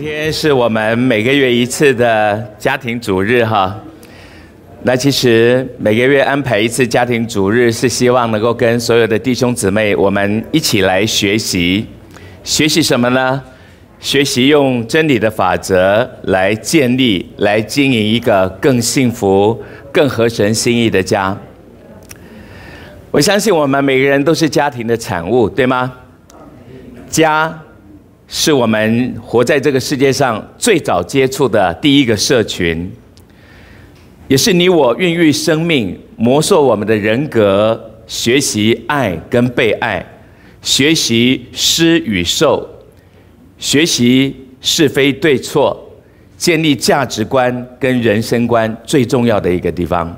天是我们每个月一次的家庭主日哈。那其实每个月安排一次家庭主日，是希望能够跟所有的弟兄姊妹，我们一起来学习。学习什么呢？学习用真理的法则来建立、来经营一个更幸福、更合神心意的家。我相信我们每个人都是家庭的产物，对吗？家是我们活在这个世界上最早接触的第一个社群，也是你我孕育生命、磨塑我们的人格、学习爱跟被爱、学习施与受、学习是非对错、建立价值观跟人生观最重要的一个地方。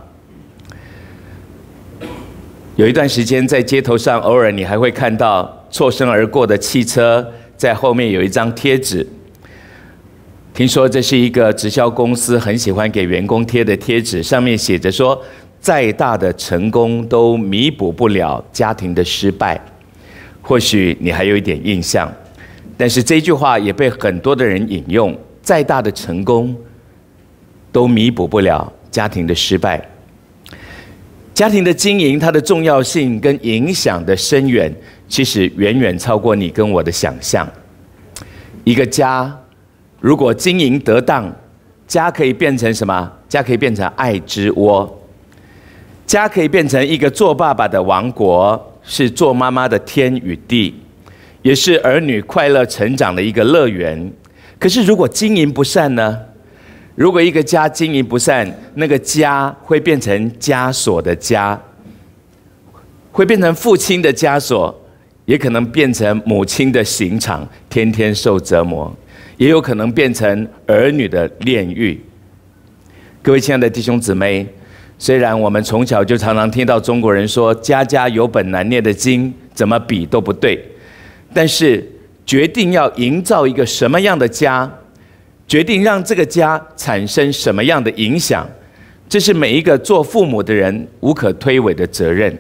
有一段时间在街头上，偶尔你还会看到错身而过的汽车，在后面有一张贴纸。听说这是一个直销公司很喜欢给员工贴的贴纸，上面写着说：再大的成功都弥补不了家庭的失败。或许你还有一点印象，但是这句话也被很多的人引用：再大的成功都弥补不了家庭的失败。家庭的经营，它的重要性跟影响的深远，其实远远超过你跟我的想象。一个家如果经营得当，家可以变成什么？家可以变成爱之窝，家可以变成一个做爸爸的王国，是做妈妈的天与地，也是儿女快乐成长的一个乐园。可是如果经营不善呢？如果一个家经营不善，那个家会变成枷锁的家，会变成父亲的枷锁，也可能变成母亲的刑场，天天受折磨，也有可能变成儿女的炼狱。各位亲爱的弟兄姊妹，虽然我们从小就常常听到中国人说家家有本难念的经，怎么比都不对，但是决定要营造一个什么样的家，决定让这个家产生什么样的影响，这是每一个做父母的人无可推诿的责任。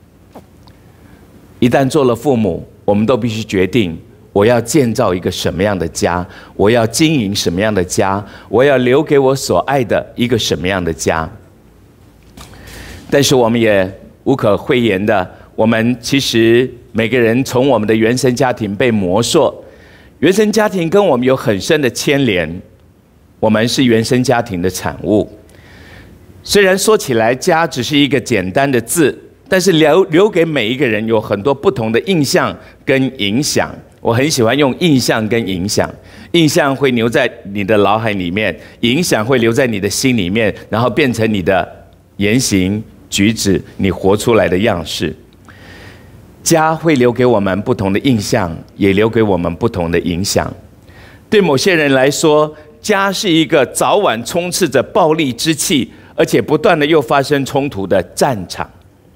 一旦做了父母，我们都必须决定，我要建造一个什么样的家，我要经营什么样的家，我要留给我所爱的一个什么样的家。但是我们也无可讳言的，我们其实每个人从我们的原生家庭被磨塑，原生家庭跟我们有很深的牵连，我们是原生家庭的产物。虽然说起来家只是一个简单的字，但是留给每一个人有很多不同的印象跟影响。我很喜欢用印象跟影响，印象会留在你的脑海里面，影响会留在你的心里面，然后变成你的言行举止，你活出来的样式。家会留给我们不同的印象，也留给我们不同的影响。对某些人来说，家是一个早晚充斥着暴力之气，而且不断的又发生冲突的战场。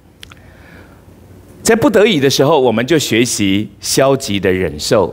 在不得已的时候，我们就学习消极的忍受。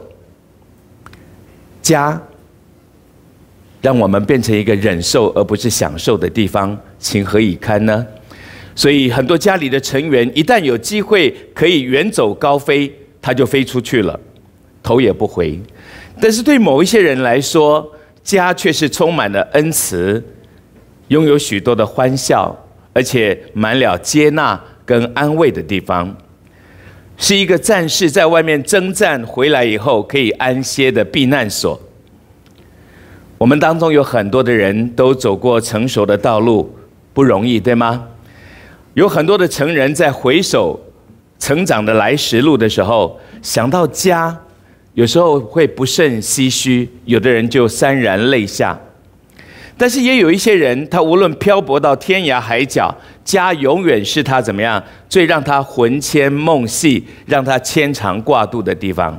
家让我们变成一个忍受而不是享受的地方，情何以堪呢？所以很多家里的成员一旦有机会可以远走高飞，他就飞出去了，头也不回。但是对某一些人来说，家却是充满了恩慈，拥有许多的欢笑，而且满了接纳跟安慰的地方，是一个战士在外面征战回来以后可以安歇的避难所。我们当中有很多的人都走过成熟的道路，不容易，对吗？有很多的成人在回首成长的来时路的时候，想到家，有时候会不胜唏嘘，有的人就潸然泪下。但是也有一些人，他无论漂泊到天涯海角，家永远是他怎么样最让他魂牵梦系，让他牵肠挂肚的地方。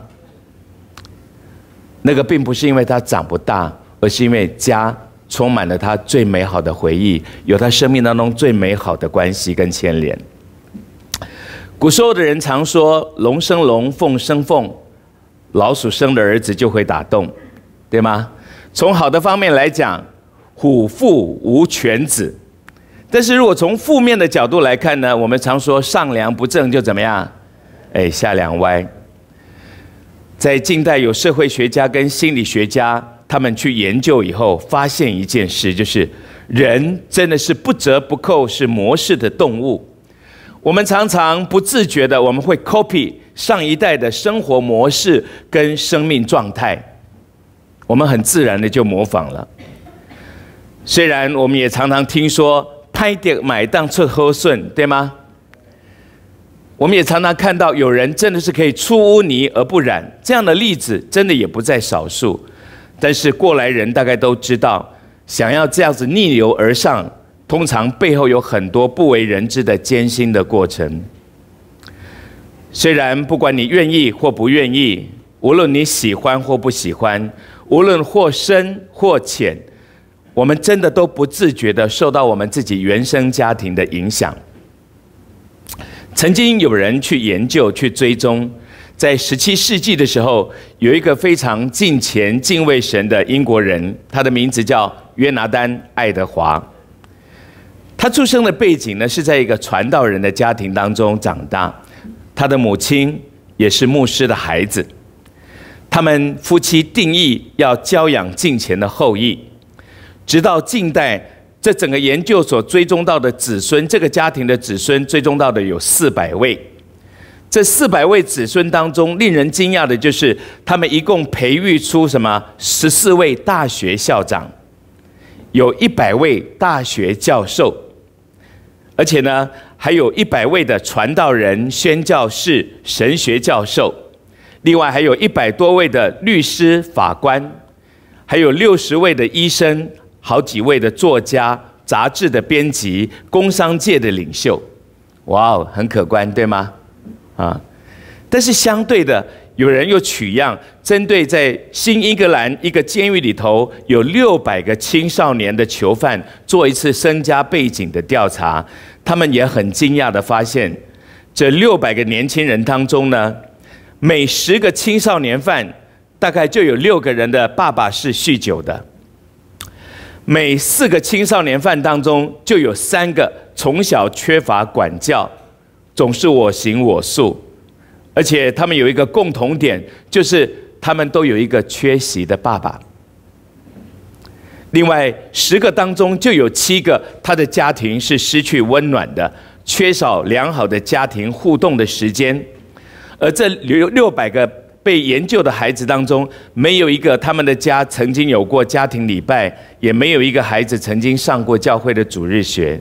那个并不是因为他长不大，而是因为家充满了他最美好的回忆，有他生命当中最美好的关系跟牵连。古时候的人常说龙生龙，凤生凤，老鼠生的儿子就会打洞，对吗？从好的方面来讲，虎父无犬子。但是如果从负面的角度来看呢，我们常说上梁不正就怎么样？下梁歪。在近代有社会学家跟心理学家他们去研究以后，发现一件事，就是人真的是不折不扣是模式的动物。我们常常不自觉的，我们会 copy 上一代的生活模式跟生命状态，我们很自然的就模仿了。虽然我们也常常听说拍点买当出好顺，对吗？我们也常常看到有人真的是可以出污泥而不染，这样的例子真的也不在少数。但是过来人大概都知道，想要这样子逆流而上，通常背后有很多不为人知的艰辛的过程。虽然不管你愿意或不愿意，无论你喜欢或不喜欢，无论或深或浅，我们真的都不自觉地受到我们自己原生家庭的影响。曾经有人去研究、去追踪，在17世纪的时候，有一个非常敬虔、敬畏神的英国人，他的名字叫约拿丹·爱德华。他出生的背景呢，是在一个传道人的家庭当中长大，他的母亲也是牧师的孩子。他们夫妻定义要教养敬虔的后裔，直到近代，这整个研究所追踪到的子孙，这个家庭的子孙追踪到的有400位。这400位子孙当中，令人惊讶的就是，他们一共培育出14位大学校长，有100位大学教授，而且呢，还有100位的传道人、宣教士、神学教授，另外还有100多位的律师、法官，还有60位的医生，好几位的作家、杂志的编辑、工商界的领袖。哇哦，很可观，对吗？但是相对的，有人又取样，针对在新英格兰一个监狱里头有600个青少年的囚犯做一次身家背景的调查，他们也很惊讶地发现，这600个年轻人当中呢，每10个青少年犯，大概就有6个人的爸爸是酗酒的。每4个青少年犯当中，就有3个从小缺乏管教，总是我行我素，而且他们有一个共同点，就是他们都有一个缺席的爸爸。另外10个当中就有7个，他的家庭是失去温暖的，缺少良好的家庭互动的时间。而这600个被研究的孩子当中，没有一个他们的家曾经有过家庭礼拜，也没有一个孩子曾经上过教会的主日学。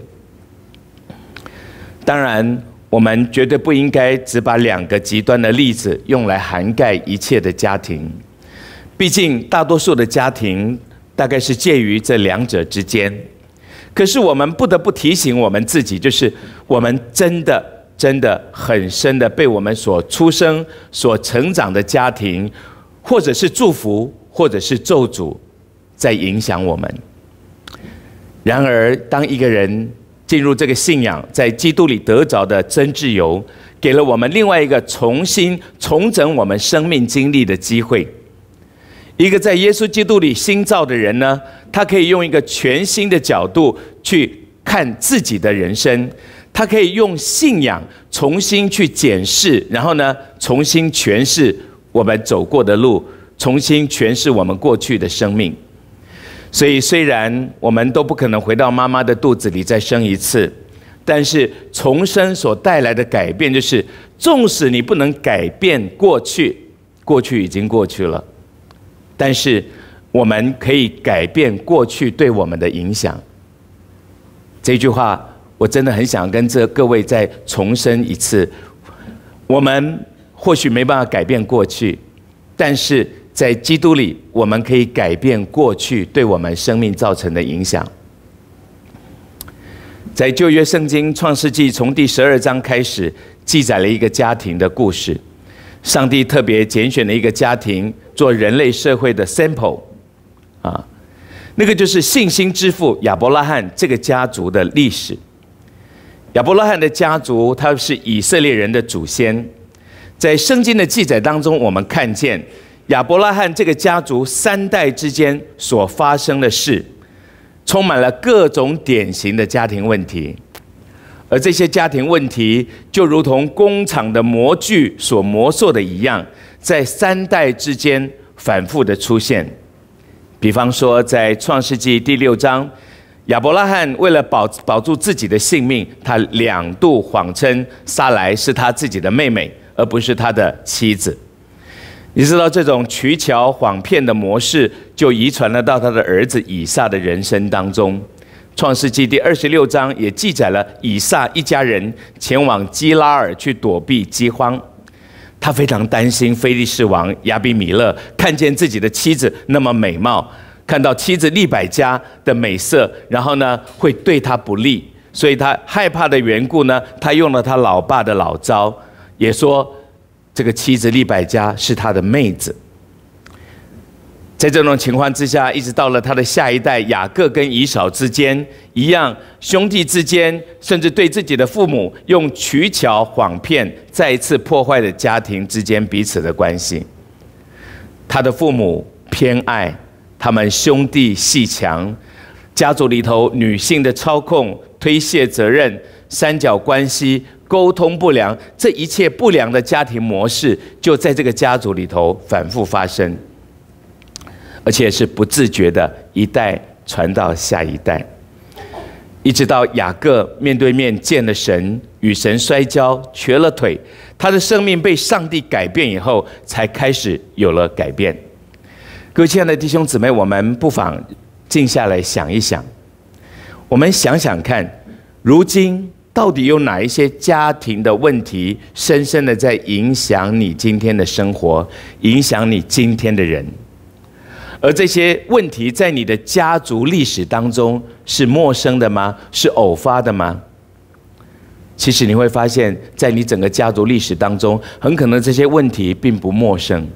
当然，我们绝对不应该只把2个极端的例子用来涵盖一切的家庭，毕竟大多数的家庭大概是介于这2者之间。可是我们不得不提醒我们自己，就是我们真的很深的被我们所出生、所成长的家庭，或者是祝福，或者是咒诅，在影响我们。然而，当一个人进入这个信仰，在基督里得着的真自由，给了我们另外一个重新重整我们生命经历的机会。一个在耶稣基督里新造的人呢，他可以用一个全新的角度去看自己的人生，他可以用信仰重新去检视，然后呢，重新诠释我们走过的路，重新诠释我们过去的生命。所以虽然我们都不可能回到妈妈的肚子里再生一次，但是重生所带来的改变，就是纵使你不能改变过去，过去已经过去了，但是我们可以改变过去对我们的影响。这句话我真的很想跟各位再重申一次，我们或许没办法改变过去，但是在基督里，我们可以改变过去对我们生命造成的影响。在旧约圣经创世纪从第12章开始，记载了一个家庭的故事。上帝特别拣选了一个家庭做人类社会的 sample， 那个就是信心之父亚伯拉罕这个家族的历史。亚伯拉罕的家族，他是以色列人的祖先。在圣经的记载当中，我们看见亚伯拉罕这个家族3代之间所发生的事，充满了各种典型的家庭问题，而这些家庭问题就如同工厂的模具所磨塑的一样，在3代之间反复的出现。 比方说，在创世纪第6章，亚伯拉罕为了保住自己的性命，他2度谎称撒莱是他自己的妹妹，而不是他的妻子。你知道这种取巧谎骗的模式，就遗传了到他的儿子以撒的人生当中。创世纪第26章也记载了以撒一家人前往基拉尔去躲避饥荒。他非常担心非利士王亚比米勒看见自己的妻子那么美貌，看到妻子利百加的美色，然后呢会对他不利，所以他害怕的缘故呢，他用了他老爸的老招，也说这个妻子利百加是他的妹子。在这种情况之下，一直到了他的下一代雅各跟以扫之间一样，兄弟之间，甚至对自己的父母用取巧谎骗，再一次破坏了家庭之间彼此的关系。他的父母偏爱，他们兄弟阋墙，家族里头女性的操控、推卸责任、三角关系、沟通不良，这一切不良的家庭模式就在这个家族里头反复发生。而且是不自觉的，一代传到下一代，一直到雅各面对面见了神，与神摔跤，瘸了腿，他的生命被上帝改变以后，才开始有了改变。各位亲爱的弟兄姊妹，我们不妨静下来想一想，我们想想看，如今到底有哪一些家庭的问题，深深的在影响你今天的生活，影响你今天的人？而这些问题在你的家族历史当中是陌生的吗？是偶发的吗？其实你会发现，在你整个家族历史当中，很可能这些问题并不陌生。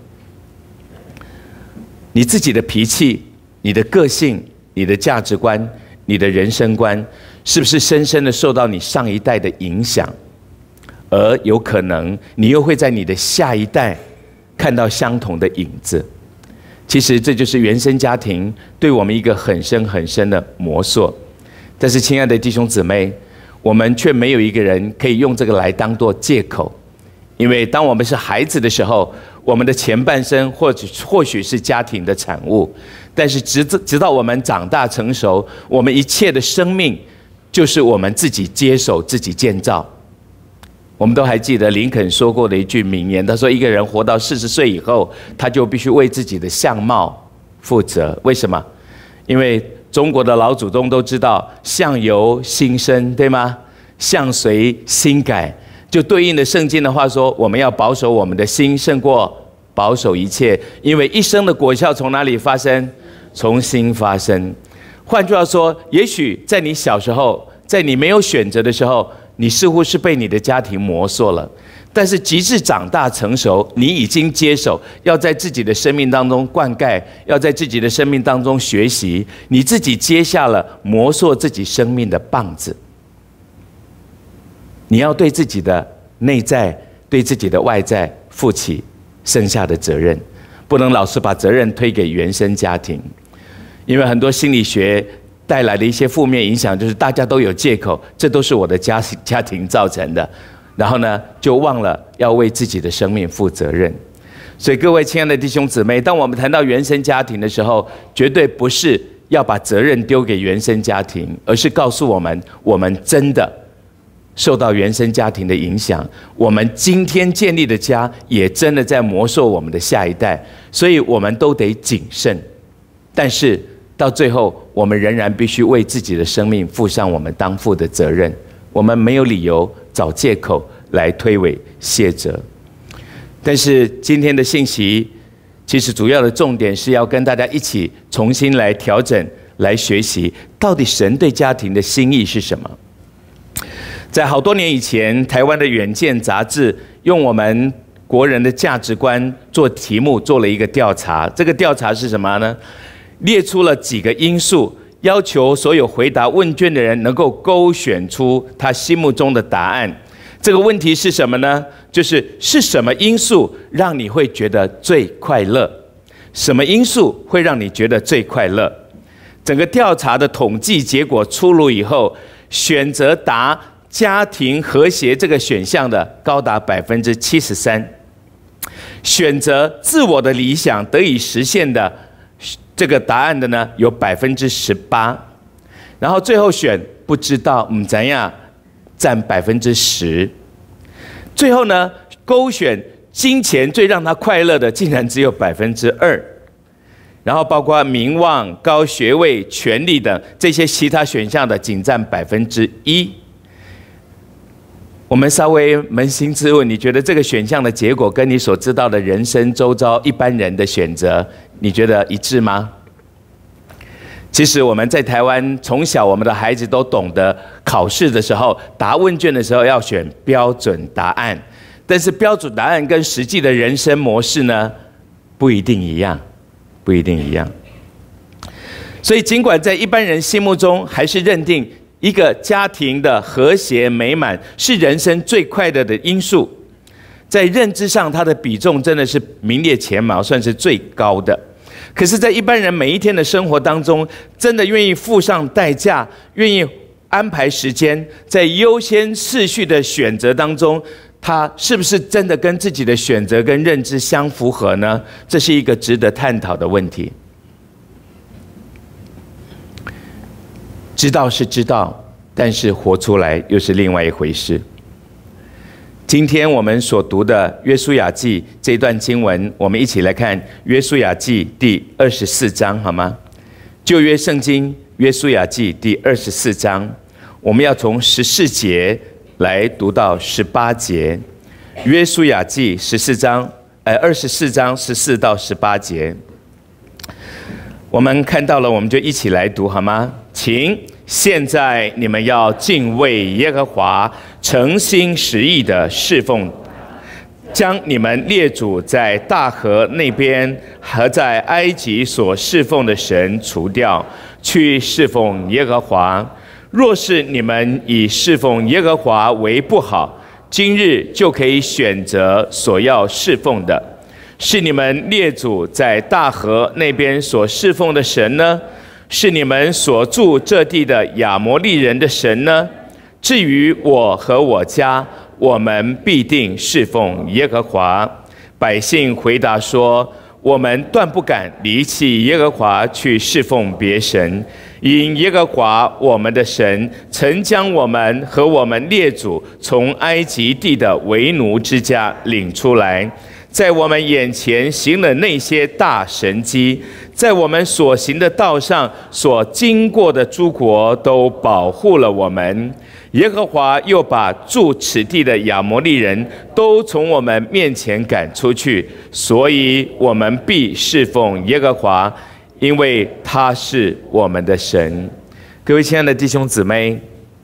你自己的脾气、你的个性、你的价值观、你的人生观，是不是深深的受到你上一代的影响？而有可能你又会在你的下一代看到相同的影子。其实这就是原生家庭对我们一个很深很深的磨塑。但是亲爱的弟兄姊妹，我们却没有一个人可以用这个来当作借口。因为当我们是孩子的时候，我们的前半生或许是家庭的产物，但是直到我们长大成熟，我们一切的生命就是我们自己接手、自己建造。我们都还记得林肯说过的一句名言，他说：“一个人活到40岁以后，他就必须为自己的相貌负责。为什么？因为中国的老祖宗都知道‘相由心生’，对吗？相随心改，就对应的圣经的话说，我们要保守我们的心，胜过保守一切，因为一生的果效从哪里发生？从心发生。换句话说，也许在你小时候，在你没有选择的时候，你似乎是被你的家庭磨塑了，但是及至长大成熟，你已经接手，要在自己的生命当中灌溉，要在自己的生命当中学习，你自己接下了磨塑自己生命的棒子。你要对自己的内在、对自己的外在负起剩下的责任，不能老是把责任推给原生家庭，因为很多心理学带来的一些负面影响，就是大家都有借口，这都是我的家庭造成的，然后呢，就忘了要为自己的生命负责任。所以各位亲爱的弟兄姊妹，当我们谈到原生家庭的时候，绝对不是要把责任丢给原生家庭，而是告诉我们，我们真的受到原生家庭的影响，我们今天建立的家也真的在磨塑我们的下一代，所以我们都得谨慎。但是到最后，我们仍然必须为自己的生命负上我们当负的责任。我们没有理由找借口来推诿卸责。但是今天的信息，其实主要的重点是要跟大家一起重新来调整、来学习，到底神对家庭的心意是什么。在好多年以前，台湾的《远见》杂志用我们国人的价值观做题目，做了一个调查。这个调查是什么呢？列出了几个因素，要求所有回答问卷的人能够勾选出他心目中的答案。这个问题是什么呢？就是什么因素让你会觉得最快乐？什么因素会让你觉得最快乐？整个调查的统计结果出炉以后，选择答家庭和谐这个选项的高达73%，选择自我的理想得以实现的这个答案的呢有18%，然后最后选不知道怎样占10%，最后呢勾选金钱最让他快乐的竟然只有2%，然后包括名望、高学位、权力等这些其他选项的仅占1%。我们稍微扪心自问，你觉得这个选项的结果跟你所知道的人生周遭一般人的选择，你觉得一致吗？其实我们在台湾，从小我们的孩子都懂得考试的时候，答问卷的时候要选标准答案，但是标准答案跟实际的人生模式呢，不一定一样，不一定一样。所以尽管在一般人心目中，还是认定一个家庭的和谐美满是人生最快乐的因素，在认知上，它的比重真的是名列前茅，算是最高的。可是，在一般人每一天的生活当中，真的愿意付上代价，愿意安排时间，在优先次序的选择当中，他是不是真的跟自己的选择跟认知相符合呢？这是一个值得探讨的问题。知道是知道，但是活出来又是另外一回事。今天我们所读的《约书亚记》这一段经文，我们一起来看《约书亚记》第24章，好吗？旧约圣经《约书亚记》第24章，我们要从14节来读到18节。《约书亚记》24章14到18节，我们看到了，我们就一起来读，好吗？请。现在你们要敬畏耶和华，诚心实意的侍奉，将你们列祖在大河那边和在埃及所侍奉的神除掉，去侍奉耶和华。若是你们以侍奉耶和华为不好，今日就可以选择所要侍奉的，是你们列祖在大河那边所侍奉的神呢？是你们所住这地的亚摩利人的神呢？至于我和我家，我们必定侍奉耶和华。百姓回答说：我们断不敢离弃耶和华去侍奉别神，因耶和华我们的神曾将我们和我们列祖从埃及地的为奴之家领出来，在我们眼前行了那些大神迹，在我们所行的道上所经过的诸国都保护了我们。耶和华又把住此地的亚摩利人都从我们面前赶出去，所以我们必侍奉耶和华，因为他是我们的神。各位亲爱的弟兄姊妹，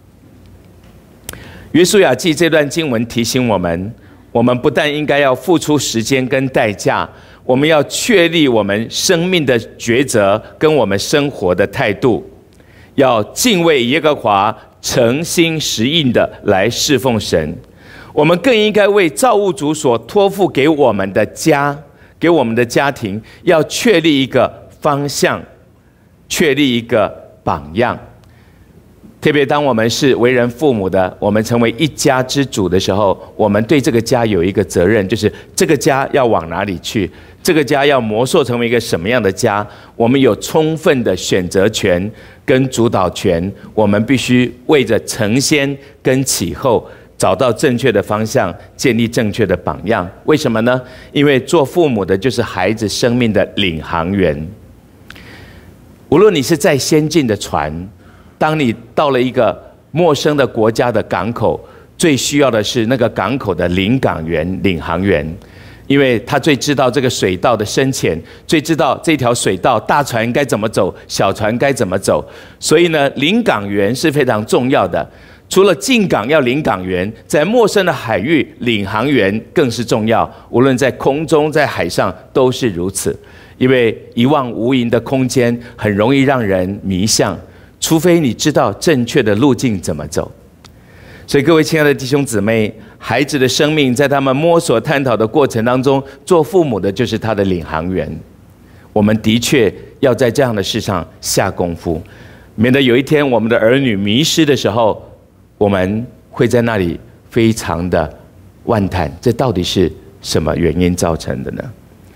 约书亚记这段经文提醒我们，我们不但应该要付出时间跟代价，我们要确立我们生命的抉择跟我们生活的态度，要敬畏耶和华，诚心实意的来侍奉神。我们更应该为造物主所托付给我们的家，给我们的家庭，要确立一个方向，确立一个榜样。特别当我们是为人父母的，我们成为一家之主的时候，我们对这个家有一个责任，就是这个家要往哪里去，这个家要磨塑成为一个什么样的家，我们有充分的选择权跟主导权。我们必须为着承先跟启后，找到正确的方向，建立正确的榜样。为什么呢？因为做父母的就是孩子生命的领航员。无论你是再先进的船，当你到了一个陌生的国家的港口，最需要的是那个港口的领港员、领航员，因为他最知道这个水道的深浅，最知道这条水道大船该怎么走，小船该怎么走。所以呢，领港员是非常重要的。除了进港要领港员，在陌生的海域，领航员更是重要。无论在空中、在海上都是如此，因为一望无垠的空间很容易让人迷向。除非你知道正确的路径怎么走。所以各位亲爱的弟兄姊妹，孩子的生命在他们摸索探讨的过程当中，做父母的就是他的领航员。我们的确要在这样的事上下功夫，免得有一天我们的儿女迷失的时候，我们会在那里非常的惋叹，这到底是什么原因造成的呢？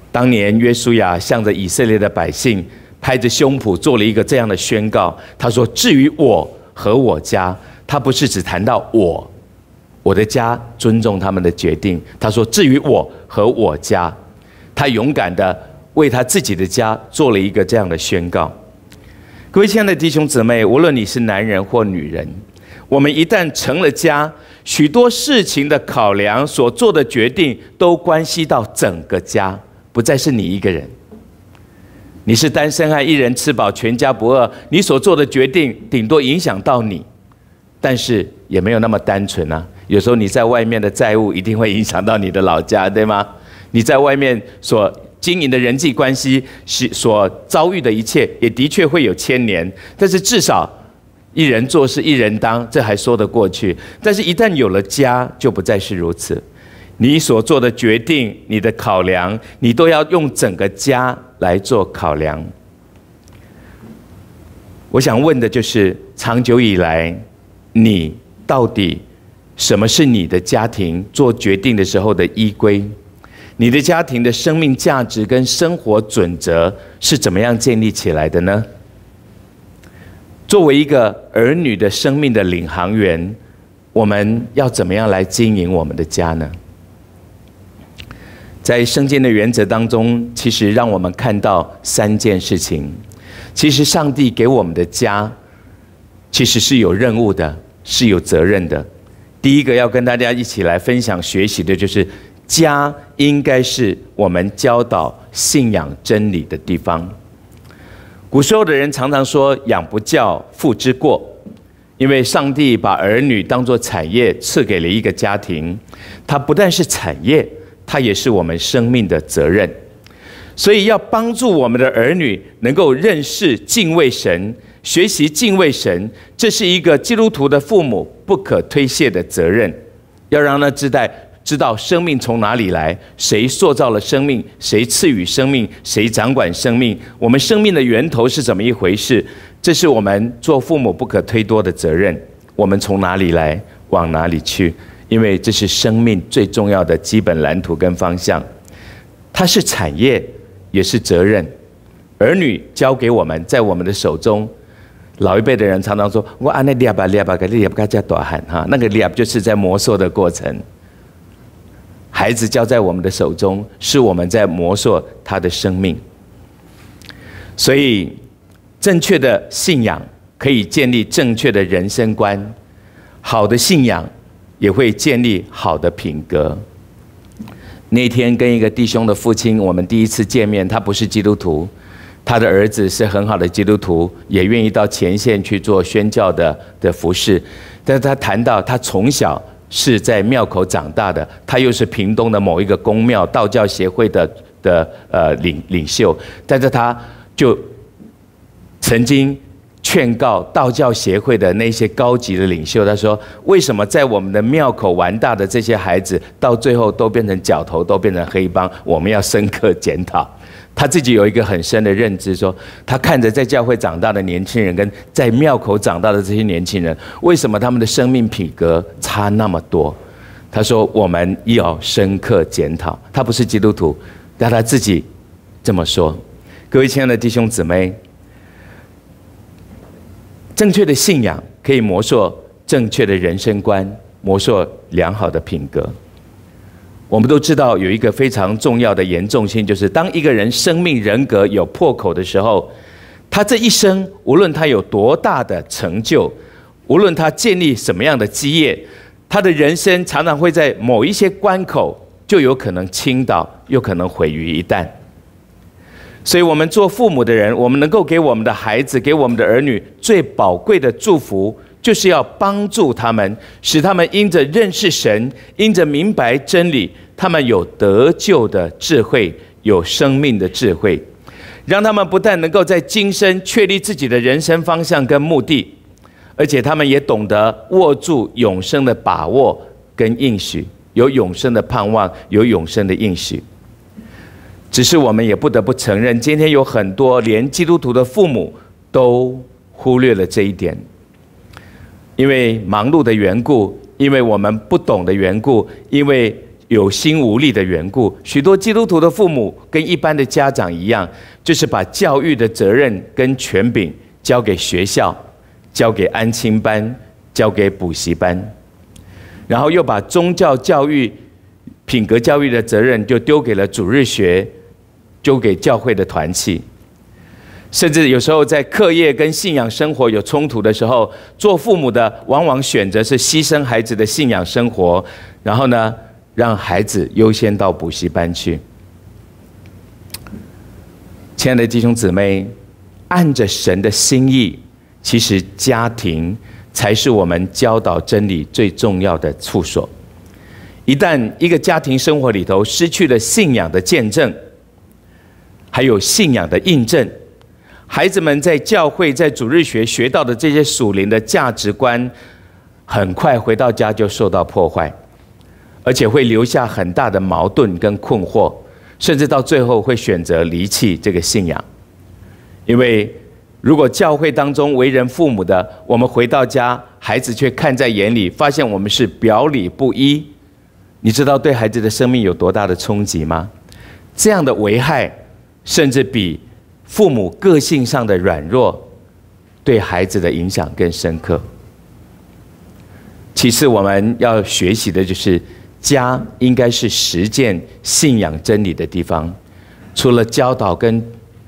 当年约书亚向着以色列的百姓拍着胸脯做了一个这样的宣告，他说：至于我和我家，他不是只谈到我的家尊重他们的决定，他说至于我和我家，他勇敢的为他自己的家做了一个这样的宣告。各位亲爱的弟兄姊妹，无论你是男人或女人，我们一旦成了家，许多事情的考量所做的决定都关系到整个家，不再是你一个人。你是单身汉，一人吃饱全家不饿，你所做的决定顶多影响到你，但是也没有那么单纯啊。有时候你在外面的债务一定会影响到你的老家，对吗？你在外面所经营的人际关系，所遭遇的一切，也的确会有牵连。但是至少一人做事一人当，这还说得过去。但是一旦有了家，就不再是如此。你所做的决定，你的考量，你都要用整个家来做考量。我想问的就是，长久以来，你到底什么是你的家庭做决定的时候的依归？你的家庭的生命价值跟生活准则是怎么样建立起来的呢？作为一个儿女的生命的领航员，我们要怎么样来经营我们的家呢？在圣经的原则当中，其实让我们看到3件事情。其实上帝给我们的家，其实是有任务的，是有责任的。第一个要跟大家一起来分享学习的就是，家应该是我们教导信仰真理的地方。古时候的人常常说养不教，父之过，因为上帝把儿女当作产业赐给了一个家庭，它不但是产业，它也是我们生命的责任。所以要帮助我们的儿女能够认识敬畏神，学习敬畏神，这是一个基督徒的父母不可推卸的责任。要让他知道生命从哪里来，谁塑造了生命，谁赐予生命，谁掌管生命，我们生命的源头是怎么一回事，这是我们做父母不可推脱的责任。我们从哪里来，往哪里去，因为这是生命最重要的基本蓝图跟方向。它是产业，也是责任。儿女交给我们，在我们的手中。老一辈的人常常说：“我按那捏吧捏吧，给捏吧加大喊哈。”那个捏就是在磨塑的过程。孩子交在我们的手中，是我们在磨塑他的生命。所以，正确的信仰可以建立正确的人生观，好的信仰也会建立好的品格。那天跟一个弟兄的父亲，我们第一次见面，他不是基督徒，他的儿子是很好的基督徒，也愿意到前线去做宣教的服事。但是他谈到他从小是在庙口长大的，他又是屏东的某一个公庙道教协会的领袖，但是他就曾经劝告道教协会的那些高级的领袖，他说：为什么在我们的庙口玩大的这些孩子，到最后都变成角头，都变成黑帮？我们要深刻检讨。他自己有一个很深的认知，说他看着在教会长大的年轻人，跟在庙口长大的这些年轻人，为什么他们的生命品格差那么多？他说我们要深刻检讨。他不是基督徒，但他自己这么说。各位亲爱的弟兄姊妹，正确的信仰可以磨塑正确的人生观，磨塑良好的品格。我们都知道有一个非常重要的严重性，就是当一个人生命人格有破口的时候，他这一生无论他有多大的成就，无论他建立什么样的基业，他的人生常常会在某一些关口就有可能倾倒，又可能毁于一旦。所以我们做父母的人，我们能够给我们的孩子，给我们的儿女最宝贵的祝福，就是要帮助他们，使他们因着认识神，因着明白真理，他们有得救的智慧，有生命的智慧，让他们不但能够在今生确立自己的人生方向跟目的，而且他们也懂得握住永生的把握跟应许，有永生的盼望，有永生的应许。只是我们也不得不承认，今天有很多连基督徒的父母都忽略了这一点。因为忙碌的缘故，因为我们不懂的缘故，因为有心无力的缘故，许多基督徒的父母跟一般的家长一样，就是把教育的责任跟权柄交给学校，交给安亲班，交给补习班，然后又把宗教教育、品格教育的责任就丢给了主日学，丢给教会的团契。甚至有时候在课业跟信仰生活有冲突的时候，做父母的往往选择是牺牲孩子的信仰生活，然后呢，让孩子优先到补习班去。亲爱的弟兄姊妹，按着神的心意，其实家庭才是我们教导真理最重要的处所。一旦一个家庭生活里头失去了信仰的见证，还有信仰的印证，孩子们在教会、在主日学学到的这些属灵的价值观，很快回到家就受到破坏，而且会留下很大的矛盾跟困惑，甚至到最后会选择离弃这个信仰。因为如果教会当中为人父母的，我们回到家，孩子却看在眼里，发现我们是表里不一，你知道对孩子的生命有多大的冲击吗？这样的危害，甚至比父母个性上的软弱对孩子的影响更深刻。其次，我们要学习的就是家应该是实践信仰真理的地方。除了教导跟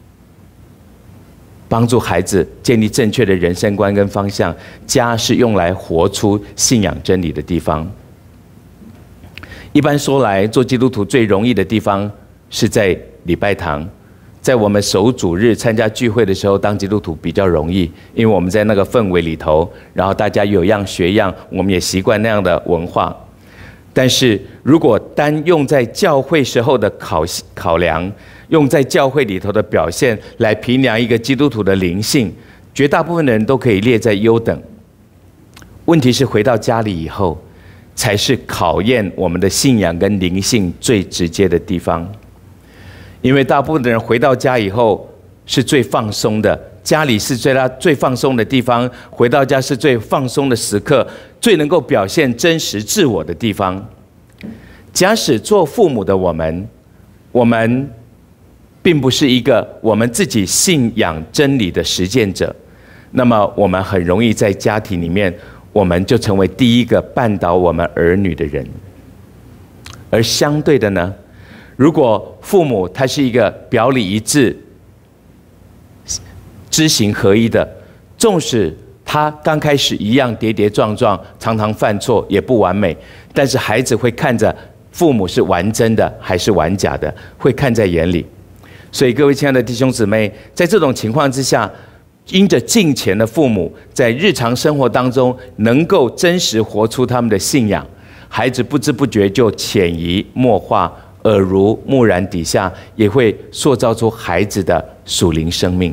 帮助孩子建立正确的人生观跟方向，家是用来活出信仰真理的地方。一般说来，做基督徒最容易的地方是在礼拜堂。在我们守主日参加聚会的时候，当基督徒比较容易，因为我们在那个氛围里头，然后大家有样学样，我们也习惯那样的文化。但是如果单用在教会时候的考量，用在教会里头的表现来评量一个基督徒的灵性，绝大部分的人都可以列在优等。问题是回到家里以后，才是考验我们的信仰跟灵性最直接的地方。因为大部分的人回到家以后是最放松的，家里是最放松的地方，回到家是最放松的时刻，最能够表现真实自我的地方。假使做父母的我们并不是一个我们自己信仰真理的实践者，那么我们很容易在家庭里面，我们就成为第一个绊倒我们儿女的人。而相对的呢，如果父母他是一个表里一致、知行合一的，纵使他刚开始一样跌跌撞撞，常常犯错，也不完美，但是孩子会看着父母是玩真的还是玩假的，会看在眼里。所以各位亲爱的弟兄姊妹，在这种情况之下，因着敬虔的父母在日常生活当中能够真实活出他们的信仰，孩子不知不觉就潜移默化，耳濡目染底下，也会塑造出孩子的属灵生命。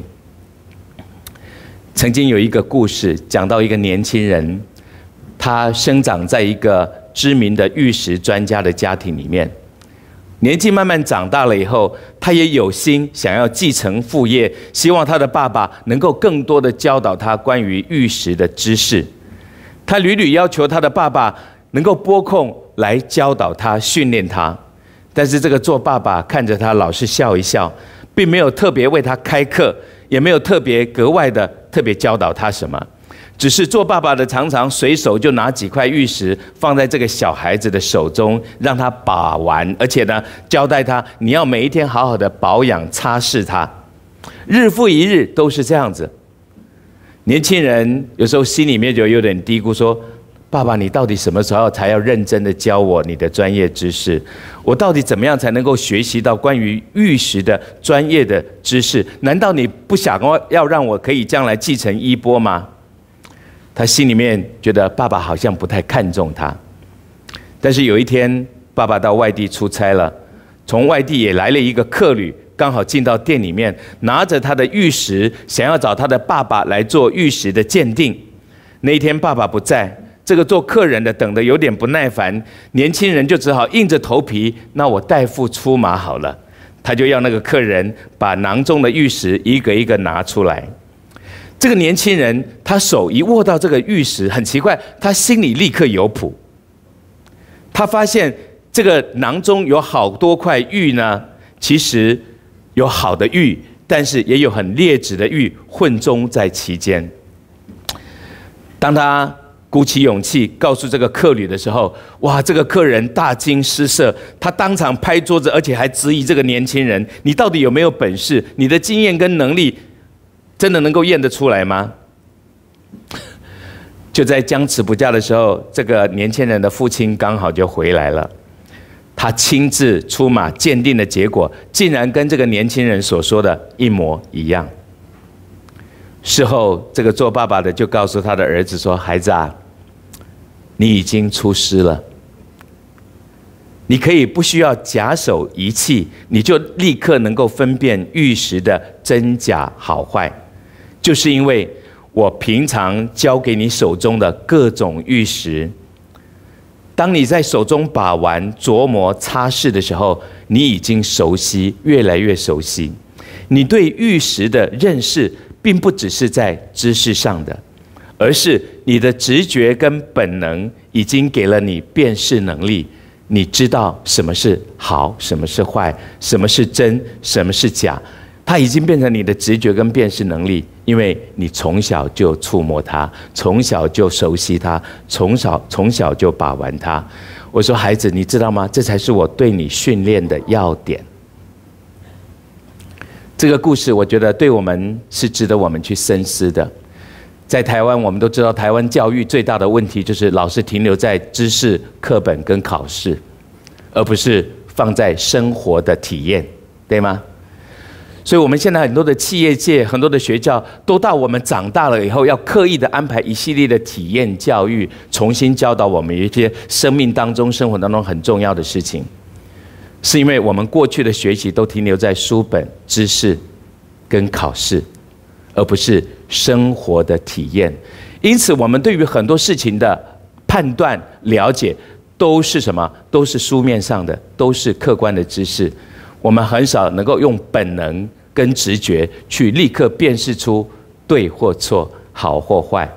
曾经有一个故事讲到一个年轻人，他生长在一个知名的玉石专家的家庭里面。年纪慢慢长大了以后，他也有心想要继承父业，希望他的爸爸能够更多的教导他关于玉石的知识。他屡屡要求他的爸爸能够拨空来教导他、训练他。但是这个做爸爸看着他老是笑一笑，并没有特别为他开课，也没有特别格外的特别教导他什么，只是做爸爸的常常随手就拿几块玉石放在这个小孩子的手中，让他把玩，而且呢交代他你要每一天好好的保养擦拭它，日复一日都是这样子。年轻人有时候心里面就有点嘀咕说，爸爸，你到底什么时候才要认真的教我你的专业知识？我到底怎么样才能够学习到关于玉石的专业的知识？难道你不想要让我可以将来继承衣钵吗？他心里面觉得爸爸好像不太看重他。但是有一天，爸爸到外地出差了，从外地也来了一个客旅，刚好进到店里面，拿着他的玉石，想要找他的爸爸来做玉石的鉴定。那一天爸爸不在，这个做客人的等得有点不耐烦，年轻人就只好硬着头皮，那我代父出马好了。他就要那个客人把囊中的玉石一个一个拿出来。这个年轻人他手一握到这个玉石，很奇怪，他心里立刻有谱。他发现这个囊中有好多块玉呢，其实有好的玉，但是也有很劣质的玉混中在其间。当他鼓起勇气告诉这个客旅的时候，哇，这个客人大惊失色，他当场拍桌子，而且还质疑这个年轻人：你到底有没有本事？你的经验跟能力真的能够验得出来吗？就在僵持不下的时候，这个年轻人的父亲刚好就回来了。他亲自出马鉴定的结果，竟然跟这个年轻人所说的一模一样。事后，这个做爸爸的就告诉他的儿子说：“孩子啊，你已经出师了，你可以不需要假手仪器，你就立刻能够分辨玉石的真假好坏，就是因为我平常教给你手中的各种玉石。当你在手中把玩、琢磨、擦拭的时候，你已经熟悉，越来越熟悉。你对玉石的认识，并不只是在知识上的，而是你的直觉跟本能已经给了你辨识能力。你知道什么是好，什么是坏，什么是真，什么是假。它已经变成你的直觉跟辨识能力，因为你从小就触摸它，从小就熟悉它，从小就把玩它。我说孩子，你知道吗？这才是我对你训练的要点。这个故事，我觉得对我们是值得我们去深思的。在台湾，我们都知道，台湾教育最大的问题就是老是停留在知识、课本跟考试，而不是放在生活的体验，对吗？所以，我们现在很多的企业界、很多的学校，都到我们长大了以后，要刻意的安排一系列的体验教育，重新教导我们一些生命当中、生活当中很重要的事情。是因为我们过去的学习都停留在书本、知识跟考试，而不是生活的体验。因此，我们对于很多事情的判断、了解，都是什么？都是书面上的，都是客观的知识。我们很少能够用本能跟直觉去立刻辨识出对或错、好或坏。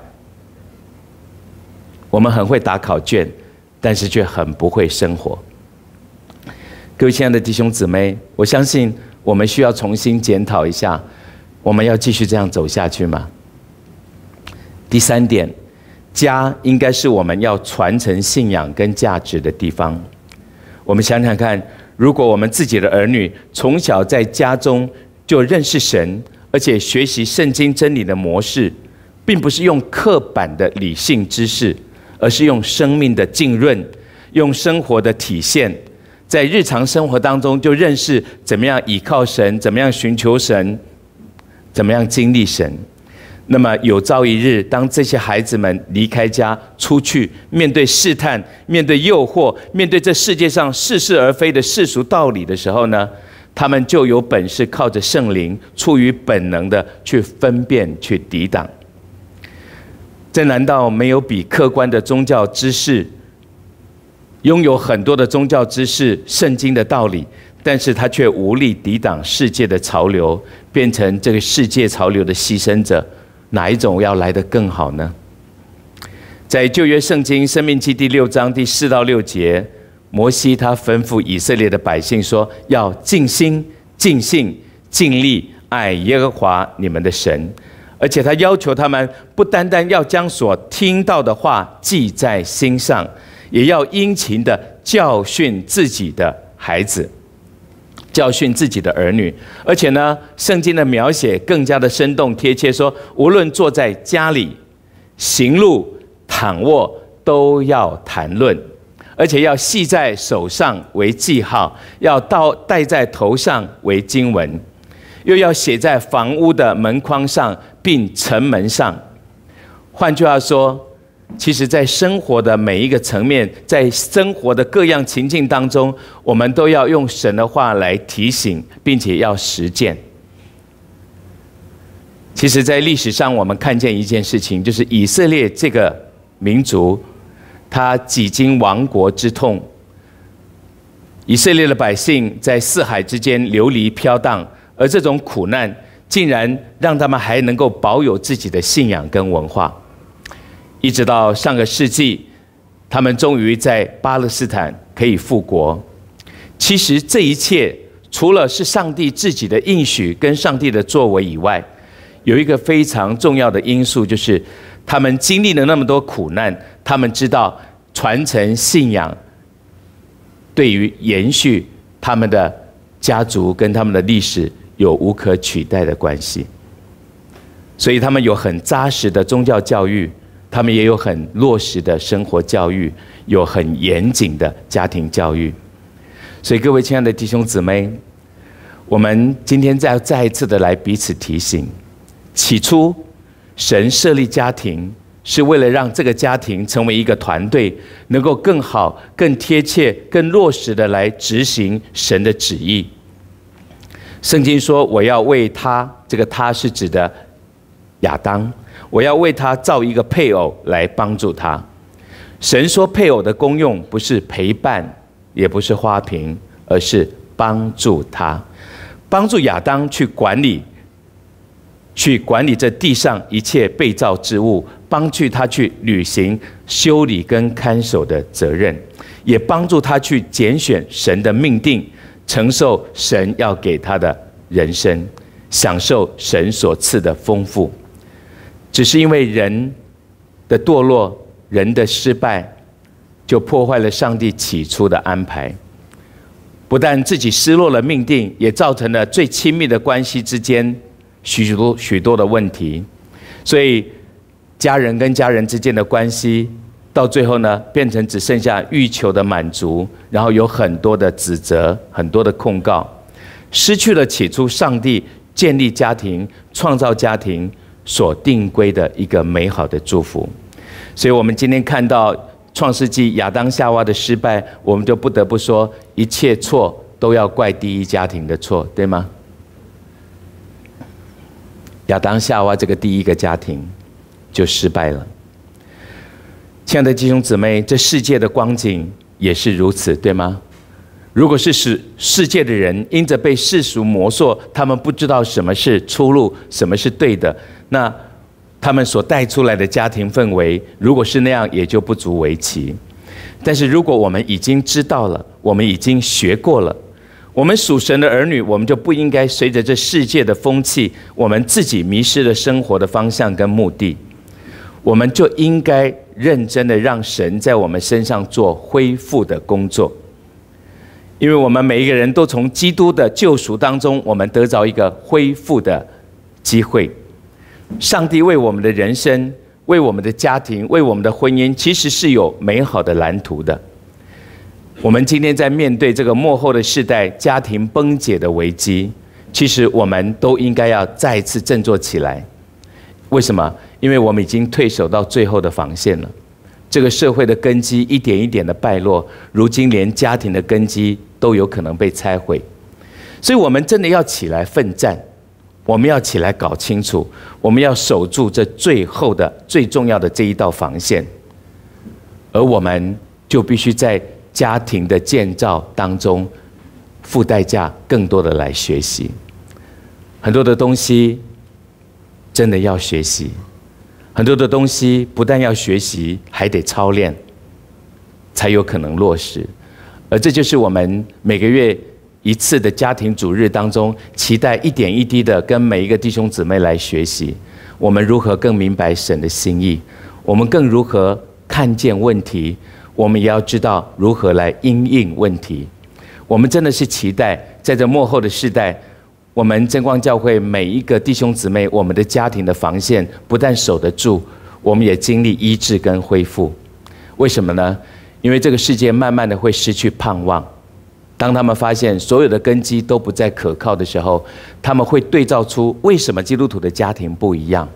我们很会打考卷，但是却很不会生活。各位亲爱的弟兄姊妹，我相信我们需要重新检讨一下，我们要继续这样走下去吗？第三点，家应该是我们要传承信仰跟价值的地方。我们想想看，如果我们自己的儿女从小在家中就认识神，而且学习圣经真理的模式，并不是用刻板的理性知识，而是用生命的浸润，用生活的体现，在日常生活当中就认识怎么样倚靠神，怎么样寻求神，怎么样经历神。那么有朝一日，当这些孩子们离开家出去，面对试探，面对诱惑，面对这世界上似是而非的世俗道理的时候呢，他们就有本事靠着圣灵，出于本能的去分辨、去抵挡。这难道没有比客观的宗教知识，拥有很多的宗教知识、圣经的道理，但是他却无力抵挡世界的潮流，变成这个世界潮流的牺牲者？哪一种要来得更好呢？在旧约圣经申命记第6章第4到6节，摩西他吩咐以色列的百姓说，要尽心、尽性、尽力爱耶和华你们的神，而且他要求他们不单单要将所听到的话记在心上，也要殷勤的教训自己的孩子，教训自己的儿女。而且呢，圣经的描写更加的生动贴切，说无论坐在家里、行路、躺卧，都要谈论，而且要系在手上为记号，要戴在头上为经文，又要写在房屋的门框上，并城门上。换句话说，其实在生活的每一个层面，在生活的各样情境当中，我们都要用神的话来提醒，并且要实践。其实在历史上我们看见一件事情，就是以色列这个民族，他几经亡国之痛，以色列的百姓在四海之间流离飘荡，而这种苦难竟然让他们还能够保有自己的信仰跟文化。一直到上个世纪，他们终于在巴勒斯坦可以复国。其实这一切除了是上帝自己的应许跟上帝的作为以外，有一个非常重要的因素，就是他们经历了那么多苦难，他们知道传承信仰对于延续他们的家族跟他们的历史有无可取代的关系。所以他们有很扎实的宗教教育，他们也有很落实的生活教育，有很严谨的家庭教育。所以各位亲爱的弟兄姊妹，我们今天再一次的来彼此提醒，起初神设立家庭是为了让这个家庭成为一个团队，能够更好、更贴切、更落实的来执行神的旨意。圣经说，我要为他，这个他是指的亚当，我要为他造一个配偶来帮助他。神说配偶的功用不是陪伴，也不是花瓶，而是帮助他，帮助亚当去管理这地上一切被造之物，帮助他去履行修理跟看守的责任，也帮助他去拣选神的命定，承受神要给他的人生，享受神所赐的丰富。只是因为人的堕落，人的失败，就破坏了上帝起初的安排。不但自己失落了命定，也造成了最亲密的关系之间许多的问题。所以家人跟家人之间的关系，到最后呢，变成只剩下欲求的满足，然后有很多的指责，很多的控告，失去了起初上帝建立家庭、创造家庭所定规的一个美好的祝福。所以我们今天看到创世纪亚当夏娃的失败，我们就不得不说，一切错都要怪第一家庭的错，对吗？亚当夏娃这个第一个家庭就失败了。亲爱的弟兄姊妹，这世界的光景也是如此，对吗？如果是世界的人因着被世俗魔惑，他们不知道什么是出路，什么是对的，那他们所带出来的家庭氛围，如果是那样，也就不足为奇。但是如果我们已经知道了，我们已经学过了，我们属神的儿女，我们就不应该随着这世界的风气，我们自己迷失了生活的方向跟目的。我们就应该认真的让神在我们身上做恢复的工作。因为我们每一个人都从基督的救赎当中，我们得着一个恢复的机会。上帝为我们的人生、为我们的家庭、为我们的婚姻，其实是有美好的蓝图的。我们今天在面对这个末后的世代，家庭崩解的危机，其实我们都应该要再一次振作起来。为什么？因为我们已经退守到最后的防线了。这个社会的根基一点一点的败落，如今连家庭的根基都有可能被拆毁。所以我们真的要起来奋战，我们要起来搞清楚，我们要守住这最后的最重要的这一道防线。而我们就必须在家庭的建造当中付代价，更多的来学习。很多的东西真的要学习，很多的东西不但要学习，还得操练，才有可能落实。而这就是我们每个月一次的家庭主日当中，期待一点一滴的跟每一个弟兄姊妹来学习，我们如何更明白神的心意，我们更如何看见问题，我们也要知道如何来因应问题。我们真的是期待在这末后的世代，我们真光教会每一个弟兄姊妹，我们的家庭的防线不但守得住，我们也经历医治跟恢复。为什么呢？因为这个世界慢慢的会失去盼望。当他们发现所有的根基都不再可靠的时候，他们会对照出为什么基督徒的家庭不一样，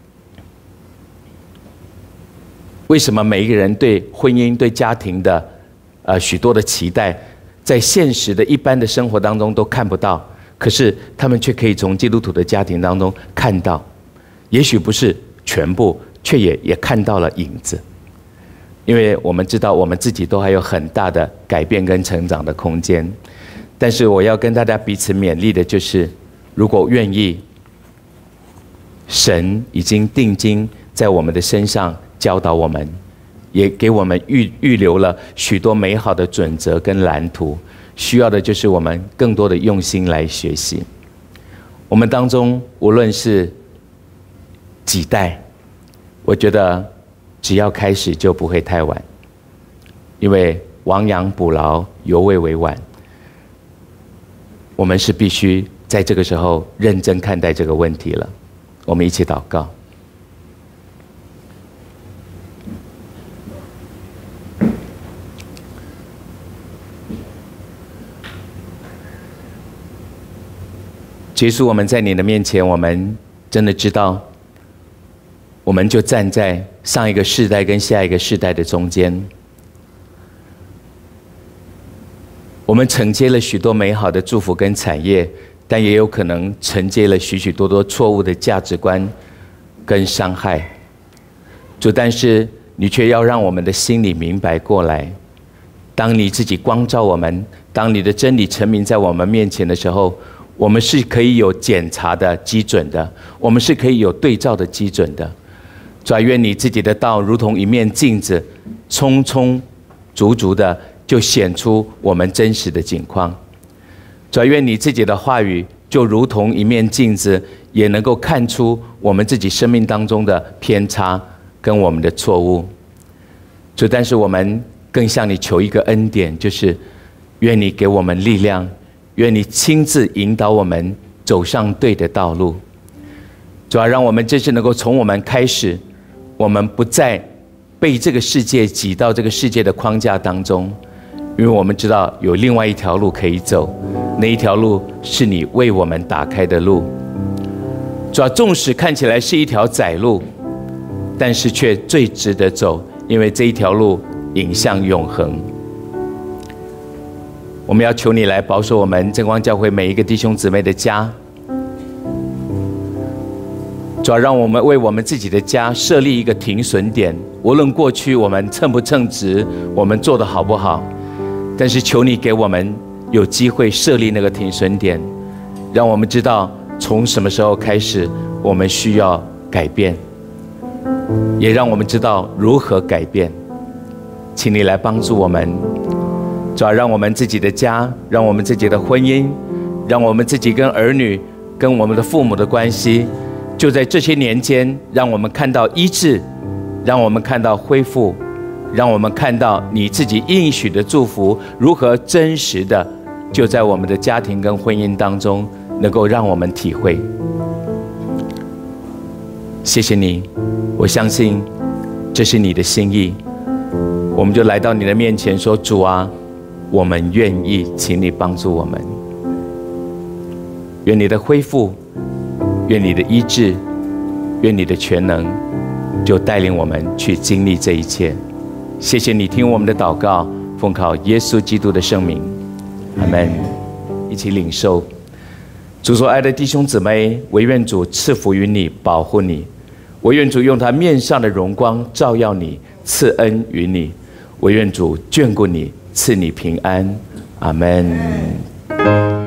为什么每一个人对婚姻、对家庭的许多的期待，在现实的一般的生活当中都看不到，可是他们却可以从基督徒的家庭当中看到，也许不是全部，却也看到了影子。因为我们知道我们自己都还有很大的改变跟成长的空间，但是我要跟大家彼此勉励的就是，如果愿意，神已经定睛在我们的身上教导我们， 也给我们预留了许多美好的准则跟蓝图，需要的就是我们更多的用心来学习。我们当中无论是几代，我觉得只要开始就不会太晚，因为亡羊补牢，犹未为晚。我们是必须在这个时候认真看待这个问题了。我们一起祷告。耶稣，我们在你的面前，我们真的知道，我们就站在上一个世代跟下一个世代的中间。我们承接了许多美好的祝福跟产业，但也有可能承接了许许多多错误的价值观跟伤害。主，但是你却要让我们的心里明白过来，当你自己光照我们，当你的真理陈明在我们面前的时候，我们是可以有检查的基准的，我们是可以有对照的基准的。主啊，愿你自己的道如同一面镜子，充充足足的就显出我们真实的景况。主啊，愿你自己的话语就如同一面镜子，也能够看出我们自己生命当中的偏差跟我们的错误。主，但是我们更向你求一个恩典，就是愿你给我们力量，愿你亲自引导我们走上对的道路。主啊，让我们这次能够从我们开始，我们不再被这个世界挤到这个世界的框架当中，因为我们知道有另外一条路可以走，那一条路是你为我们打开的路。主啊，纵使看起来是一条窄路，但是却最值得走，因为这一条路引向永恒。我们要求你来保守我们真光教会每一个弟兄姊妹的家。主要让我们为我们自己的家设立一个停损点，无论过去我们称不称职，我们做得好不好，但是求你给我们有机会设立那个停损点，让我们知道从什么时候开始我们需要改变，也让我们知道如何改变。请你来帮助我们，主要让我们自己的家，让我们自己的婚姻，让我们自己跟儿女跟我们的父母的关系，就在这些年间，让我们看到医治，让我们看到恢复，让我们看到你自己应许的祝福如何真实的就在我们的家庭跟婚姻当中能够让我们体会。谢谢你，我相信这是你的心意，我们就来到你的面前说，主啊，我们愿意，请你帮助我们。愿你的恢复，愿你的医治，愿你的全能，就带领我们去经历这一切。谢谢你听我们的祷告，奉靠耶稣基督的圣名，阿们。一起领受。主所爱的弟兄姊妹，惟愿主赐福于你，保护你；惟愿主用他面上的荣光照耀你，赐恩于你；惟愿主眷顾你，赐你平安。阿们。